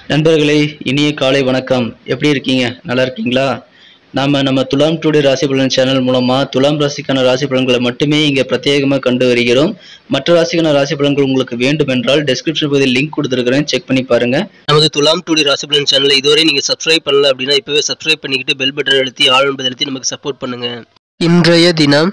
நண்பர்களே, இனிய காலை வணக்கம். எப்படி இருக்கீங்க? நல்லா இருக்கீங்களா? நம்ம துலாம் டுடே ராசி பலன் சேனல் மூலமா துலாம் ராசிக்கான ராசி பலன்களை மட்டுமே இங்க பிரத்யேகமா கண்டு வருகிறோம். மற்ற ராசிக்கான ராசி பலன்கள் உங்களுக்கு வேண்டும் என்றால் டெஸ்கிரிப்ஷன் பகுதியில் லிங்க் கொடுத்துருக்கிறேன், செக் பண்ணி பாருங்க. நமது துலாம் டுடே ராசி பலன் சேனலை இதுவரை நீங்க சப்ஸ்கிரைப் பண்ணல அப்படின்னா இப்பவே சப்ஸ்கிரைப் பண்ணிக்கிட்டு பெல் பட்டன் அழுத்தி ஆல் என்பதை அழுத்தி நமக்கு சப்போர்ட் பண்ணுங்க. இன்றைய தினம்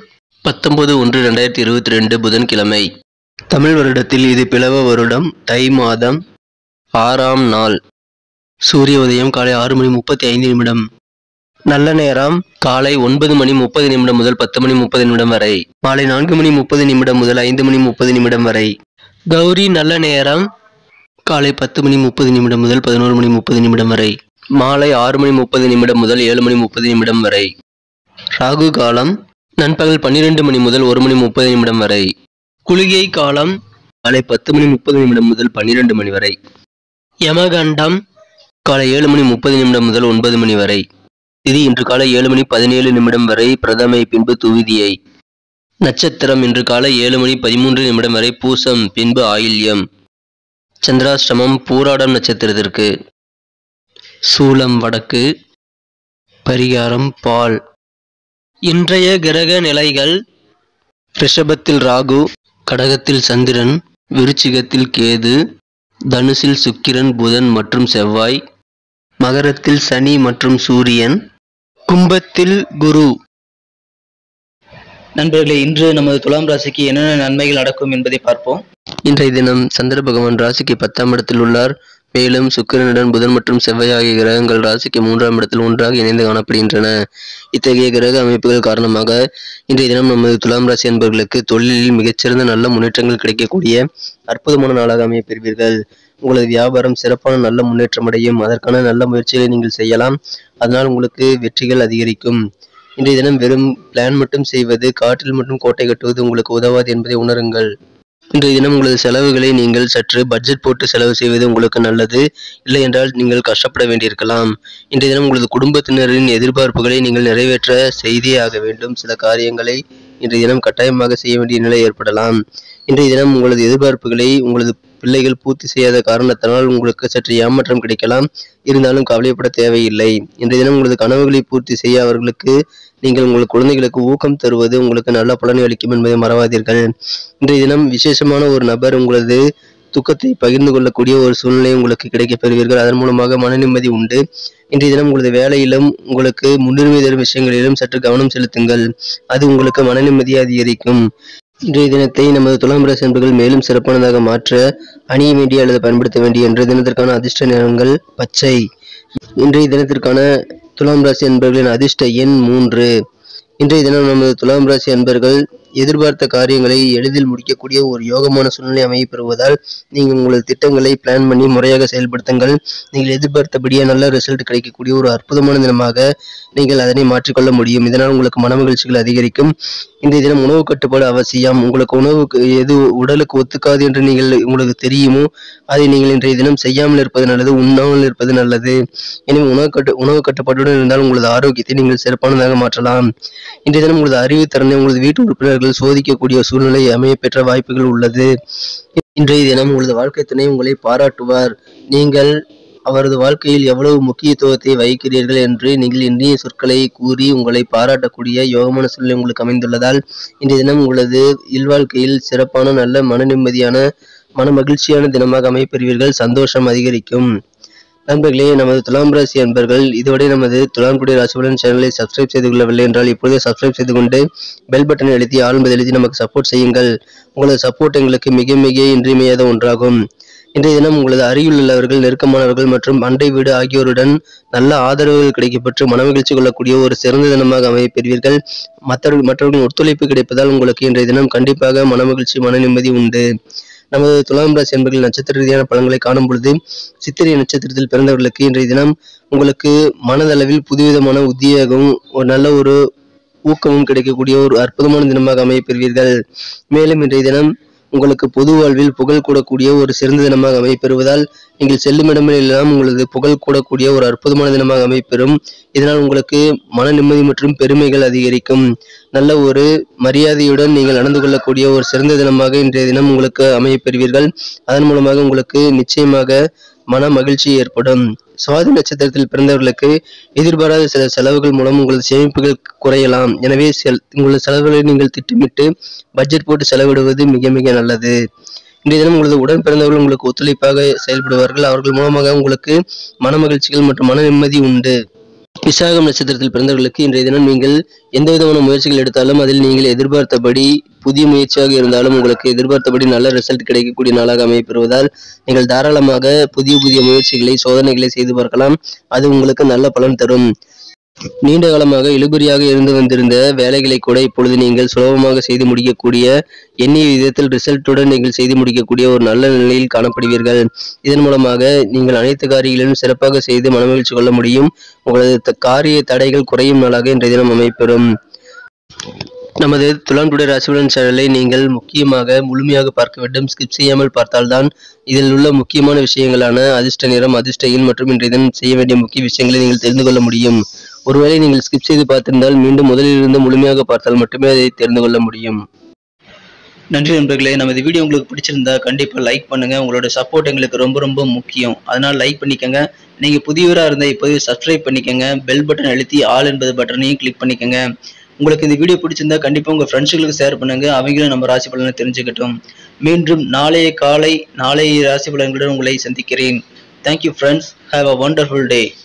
19/1/2022 புதன்கிழமை. தமிழ் வருடத்தில் இது பிளவ வருடம், தை மாதம் 6ஆம் நாள். சூரிய உதயம் காலை 6:35 நல்ல நேரம் காலை 9:30 முதல் 10:30 வரை. மாலை 4:30 முதல் 5:30 வரை. கௌரி நல்ல நேரம் காலை 10:30 முதல் 11:30 வரை. மாலை 6:30 முதல் 7:30 வரை. ராகு காலம் நண்பகல் 12 முதல் 1:30 வரை. குளிகை காலம் காலை 10:30 முதல் 12 வரை. யமகண்டம் காலை 7:30 முதல் 9 வரை. திதி இன்று காலை 7:17 வரை பிரதமை, பின்பு துவிதியை. நட்சத்திரம் இன்று காலை 7:13 வரை பூசம், பின்பு ஆயில்யம். சந்திராஷ்டமம் பூராடம் நட்சத்திரத்திற்கு. சூலம் வடக்கு. பரிகாரம் பால். இன்றைய கிரக நிலைகள்: ரிஷபத்தில் ராகு, கடகத்தில் சந்திரன், விருச்சிகத்தில் கேது, தனுசில் சுக்கிரன், புதன் மற்றும் செவ்வாய், மகரத்தில் சனி மற்றும் சூரியன், கும்பத்தில் குரு. நண்பர்களே, இன்று நமது துலாம் ராசிக்கு என்னென்ன நன்மைகள் நடக்கும் என்பதை பார்ப்போம். இன்றைய தினம் சந்திர பகவான் ராசிக்கு 10ஆம் இடத்தில் உள்ளார். மேலும் சுக்கிரனுடன் புதன் மற்றும் செவ்வாய் ஆகிய கிரகங்கள் ராசிக்கு 3ஆம் இடத்தில் ஒன்றாக இணைந்து காணப்படுகின்றன. இத்தகைய கிரக அமைப்புகள் காரணமாக இன்றைய தினம் நமது துலாம் ராசி அன்பர்களுக்கு தொழிலில் மிகச்சிறந்த நல்ல முன்னேற்றங்கள் கிடைக்கக்கூடிய அற்புதமான நாளாக அமைய பெறுவீர்கள். உங்களது வியாபாரம் சிறப்பான நல்ல முன்னேற்றம் அடையும். அதற்கான நல்ல முயற்சிகளை நீங்கள் செய்யலாம். அதனால் உங்களுக்கு வெற்றிகள் அதிகரிக்கும். இன்றைய தினம் வெறும் பிளான் மட்டும் செய்வது, காற்றில் மட்டும் கோட்டை கட்டுவது உங்களுக்கு உதவாது என்பதை உணருங்கள். இன்றைய தினம் உங்களது செலவுகளை நீங்கள் சற்று பட்ஜெட் போட்டு செலவு செய்வது உங்களுக்கு நல்லது. இல்லை என்றால் நீங்கள் கஷ்டப்பட வேண்டியிருக்கலாம். இன்றைய தினம் உங்களது குடும்பத்தினரின் எதிர்பார்ப்புகளை நீங்கள் நிறைவேற்ற செய்தே ஆக வேண்டும். சில காரியங்களை இன்றைய தினம் கட்டாயமாக செய்ய வேண்டிய நிலை ஏற்படலாம். இன்றைய தினம் உங்களது எதிர்பார்ப்புகளை உங்களது பிள்ளைகள் பூர்த்தி செய்யாத காரணத்தினால் உங்களுக்கு சற்று ஏமாற்றம் கிடைக்கலாம். இருந்தாலும் கவலைப்பட தேவையில்லை. இன்றைய தினம் உங்களது கனவுகளை பூர்த்தி செய்ய அவர்களுக்கு நீங்கள் உங்கள் குழந்தைகளுக்கு ஊக்கம் தருவது உங்களுக்கு நல்ல பலனை அளிக்கும் என்பதை மறவாதீர்கள். இன்றைய தினம் விசேஷமான ஒரு நபர் உங்களது துக்கத்தை பகிர்ந்து கொள்ளக்கூடிய ஒரு சூழ்நிலை உங்களுக்கு கிடைக்கப் பெறுவீர்கள். அதன் மூலமாக மன நிம்மதி உண்டு. இன்றைய தினம் உங்களது வேலையிலும் உங்களுக்கு முன்னுரிமை தரும் விஷயங்களிலும் சற்று கவனம் செலுத்துங்கள். அது உங்களுக்கு மன நிம்மதியை அதிகரிக்கும். இன்றைய தினத்தை நமது துலாம் ராசி அன்பர்கள் மேலும் சிறப்பானதாக மாற்ற அணிய வேண்டிய அல்லது பயன்படுத்த வேண்டிய இன்றைய தினத்திற்கான அதிர்ஷ்ட நிறங்கள் பச்சை. இன்றைய தினத்திற்கான துலாம் ராசி அன்பர்களின் அதிர்ஷ்ட எண் 3. இன்றைய தினம் நமது துலாம் ராசி அன்பர்கள் எதிர்பார்த்த காரியங்களை எளிதில் முடிக்கக்கூடிய ஒரு யோகமான சூழ்நிலை அமைய பெறுவதால் நீங்கள் உங்களது திட்டங்களை பிளான் பண்ணி முறையாக செயல்படுத்துங்கள். நீங்கள் எதிர்பார்த்தபடியே நல்ல ரிசல்ட் கிடைக்கக்கூடிய ஒரு அற்புதமான தினமாக நீங்கள் அதனை மாற்றிக்கொள்ள முடியும். இதனால் உங்களுக்கு மன மகிழ்ச்சிகள் அதிகரிக்கும். இன்றைய தினம் உணவு கட்டுப்பாடு அவசியம். உங்களுக்கு உணவுக்கு எது உடலுக்கு ஒத்துக்காது என்று உங்களுக்கு தெரியுமோ அதை நீங்கள் இன்றைய தினம் செய்யாமல் இருப்பது நல்லது, உண்ணாமல் இருப்பது நல்லது. எனவே உணவு கட்டுப்பாட்டுடன் இருந்தால் உங்களது ஆரோக்கியத்தை நீங்கள் சிறப்பானதாக மாற்றலாம். இன்றைய தினம் உங்களது அறிவுத்திறனை உங்களது வீட்டு உறுப்பினர்கள் சோதிக்கக்கூடிய சூழ்நிலை அமைய பெற்ற வாய்ப்புகள் உள்ளது. இன்றைய தினம் உங்களது வாழ்க்கை துணை உங்களை பாராட்டுவார். நீங்கள் அவரது வாழ்க்கையில் எவ்வளவு முக்கியத்துவத்தை வகிக்கிறீர்கள் என்று நீங்கள் இன்றைய சொற்களை கூறி உங்களை பாராட்டக்கூடிய யோகமான சூழ்நிலை உங்களுக்கு அமைந்துள்ளதால் இன்றைய தினம் உங்களது இல்வாழ்க்கையில் சிறப்பான நல்ல மன நிம்மதியான மன மகிழ்ச்சியான தினமாக அமைப்பெறுவீர்கள். சந்தோஷம் அதிகரிக்கும். நண்பர்களே, நமது துலாம் ராசி அன்பர்கள் இதுவரை நமது துலாம் டுடே ராசி பலன் சேனலை சப்ஸ்கிரைப் செய்து கொள்ளவில்லை என்றால் இப்பொழுதே சப்ஸ்கிரைப் செய்து கொண்டு பெல் பட்டனை அழுத்தி ஆல் என்பதை அழுத்தி நமக்கு சப்போர்ட் செய்யுங்கள். உங்களது சப்போர்ட் எங்களுக்கு மிக மிக இன்றியமையாத ஒன்றாகும். இன்றைய தினம் உங்களது அருகில் உள்ளவர்கள், நெருக்கமானவர்கள் மற்றும் அண்டை வீடு ஆகியோருடன் நல்ல ஆதரவுகள் கிடைக்கப்பெற்று மனமகிழ்ச்சி கொள்ளக்கூடிய ஒரு சிறந்த தினமாக அமைய பெறுவீர்கள். மற்றவர்களின் ஒத்துழைப்பு கிடைப்பதால் உங்களுக்கு இன்றைய தினம் கண்டிப்பாக மனமகிழ்ச்சி, மன நிம்மதி உண்டு. நமது துலாம் ராசி அன்பர்கள் நட்சத்திர ரீதியான பலன்களை காணும் பொழுது சித்திரை நட்சத்திரத்தில் பிறந்தவர்களுக்கு இன்றைய தினம் உங்களுக்கு மனதளவில் புதுவிதமான உத்தியோகமும் ஒரு நல்ல ஒரு ஊக்கமும் கிடைக்கக்கூடிய ஒரு அற்புதமான தினமாக அமைய பெறுவீர்கள். மேலும் இன்றைய தினம் உங்களுக்கு பொது வாழ்வில் புகழ் கூடக்கூடிய ஒரு சிறந்த தினமாக அமைப்பெறுவதால் நீங்கள் செல்லும் இடமெல்லாம் உங்களது புகழ் கூடக்கூடிய ஒரு அற்புதமான தினமாக அமைப்பெறும். இதனால் உங்களுக்கு மன நிம்மதி மற்றும் பெருமைகள் அதிகரிக்கும். நல்ல ஒரு மரியாதையுடன் நீங்கள் நடந்து கொள்ளக்கூடிய ஒரு சிறந்த தினமாக இன்றைய தினம் உங்களுக்கு அமையப்பெறுவீர்கள். அதன் மூலமாக உங்களுக்கு நிச்சயமாக மன மகிழ்ச்சி ஏற்படும். சுவாதி நட்சத்திரத்தில் பிறந்தவர்களுக்கு எதிர்பாராத சில செலவுகள் மூலம் உங்களது சேமிப்புகள் குறையலாம். எனவே உங்களது செலவுகளை நீங்கள் திட்டமிட்டு பட்ஜெட் போட்டு செலவிடுவது மிக மிக நல்லது. இன்றைய தினம் உங்களது உடன் பிறந்தவர்கள் உங்களுக்கு ஒத்துழைப்பாக செயல்படுவார்கள். அவர்கள் மூலமாக உங்களுக்கு மன மகிழ்ச்சிகள் மற்றும் மன நிம்மதி உண்டு. விசாகம் நட்சத்திரத்தில் பிறந்தவர்களுக்கு இன்றைய தினம் நீங்கள் எந்த விதமான முயற்சிகள் எடுத்தாலும் அதில் நீங்கள் எதிர்பார்த்தபடி புதிய முயற்சியாக இருந்தாலும் உங்களுக்கு எதிர்பார்த்தபடி நல்ல ரிசல்ட் கிடைக்கக்கூடிய நாளாக அமையப்பெறுவதால் நீங்கள் தாராளமாக புதிய புதிய முயற்சிகளை சோதனைகளை செய்து பார்க்கலாம். அது உங்களுக்கு நல்ல பலன் தரும். நீண்ட காலமாக இழுபறியாக இருந்து வந்திருந்த வேலைகளை கூட இப்பொழுது நீங்கள் சுலபமாக செய்து முடிக்கக்கூடிய எண்ணிய விதத்தில் ரிசல்ட்டுடன் நீங்கள் செய்து முடிக்கக்கூடிய ஒரு நல்ல நிலையில் காணப்படுவீர்கள். இதன் மூலமாக நீங்கள் அனைத்து காரியங்களிலும் சிறப்பாக செய்து மனமகிழ்ச்சி கொள்ள முடியும். உங்களது காரிய தடைகள் குறையும் நாளாக இன்றைய தினம் அமைப்பெறும். நமது துலாம் டுடே ராசி பலன் சேனலை நீங்கள் முக்கியமாக முழுமையாக பார்க்க வேண்டும். ஸ்கிப் செய்யாமல் பார்த்தால்தான் இதில் உள்ள முக்கியமான விஷயங்களான அதிர்ஷ்ட நிறம், அதிர்ஷ்ட எண் மற்றும் இன்றைய தினம் செய்ய வேண்டிய முக்கிய விஷயங்களை நீங்கள் தெரிந்து கொள்ள முடியும். ஒருவேளை நீங்கள் ஸ்கிப் செய்து பார்த்திருந்தால் மீண்டும் முதலில் இருந்து முழுமையாக பார்த்தால் மட்டுமே அதை தெரிந்து கொள்ள முடியும். நன்றி நண்பர்களே. நமது வீடியோ உங்களுக்கு பிடிச்சிருந்தா கண்டிப்பாக லைக் பண்ணுங்க. உங்களோட சப்போர்ட் எங்களுக்கு ரொம்ப ரொம்ப முக்கியம். அதனால் லைக் பண்ணிக்கோங்க. நீங்க புதியவராக இருந்தால் இப்போது சப்ஸ்கிரைப் பண்ணிக்கோங்க. பெல் பட்டன் அழுத்தி ஆல் என்பது பட்டனையும் கிளிக் பண்ணிக்கோங்க. உங்களுக்கு இந்த வீடியோ பிடிச்சிருந்தா கண்டிப்பாக உங்கள் ஃப்ரெண்ட்ஸுகளுக்கு ஷேர் பண்ணுங்க. அவங்களும் நம்ம ராசி பலனை தெரிஞ்சுக்கட்டும். மீண்டும் நாளைய காலை நாளைய ராசி பலன்களுடன் உங்களை சந்திக்கிறேன். Thank you friends. Have a wonderful day.